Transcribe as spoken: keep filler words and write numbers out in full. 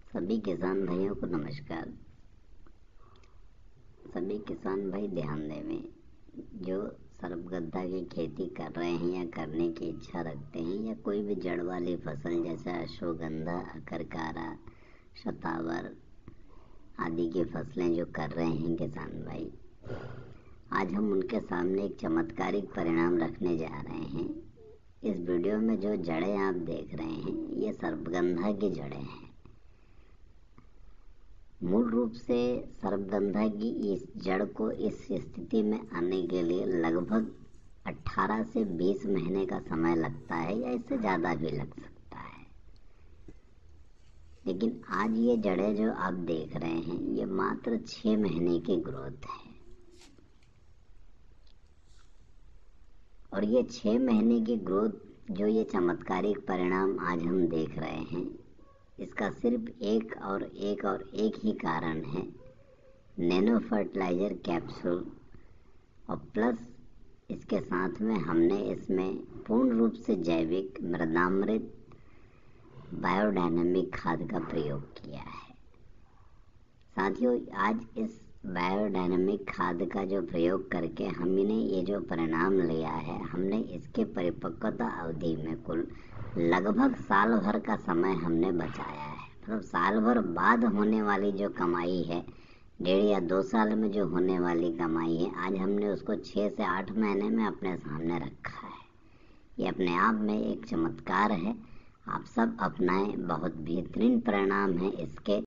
सभी किसान भाइयों को नमस्कार। सभी किसान भाई ध्यान देवें, जो सरगुजा की खेती कर रहे हैं या करने की इच्छा रखते हैं या कोई भी जड़ वाली फसल जैसे अश्वगंधा, अकरकारा, शतावर आदि की फसलें जो कर रहे हैं किसान भाई, आज हम उनके सामने एक चमत्कारिक परिणाम रखने जा रहे हैं। इस वीडियो में जो जड़ें आप देख रहे हैं ये सर्पगंधा की जड़ें हैं। मूल रूप से सर्पगंधा की इस जड़ को इस स्थिति में आने के लिए लगभग अठारह से बीस महीने का समय लगता है या इससे ज़्यादा भी लग सकता है, लेकिन आज ये जड़ें जो आप देख रहे हैं ये मात्र छः महीने की ग्रोथ है। और ये छः महीने की ग्रोथ जो ये चमत्कारिक परिणाम आज हम देख रहे हैं, इसका सिर्फ एक और एक और एक ही कारण है, नैनो फर्टिलाइजर कैप्सूल। और प्लस इसके साथ में हमने इसमें पूर्ण रूप से जैविक मृदामृत बायोडायनेमिक खाद का प्रयोग किया है। साथियों, आज इस बायोडायनेमिक खाद का जो प्रयोग करके हमने ये जो परिणाम लिया है, हमने इसके परिपक्वता अवधि में कुल लगभग साल भर का समय हमने बचाया है। मतलब साल भर बाद होने वाली जो कमाई है, डेढ़ या दो साल में जो होने वाली कमाई है, आज हमने उसको छः से आठ महीने में अपने सामने रखा है। ये अपने आप में एक चमत्कार है। आप सब अपनाएं, बहुत बेहतरीन परिणाम है इसके।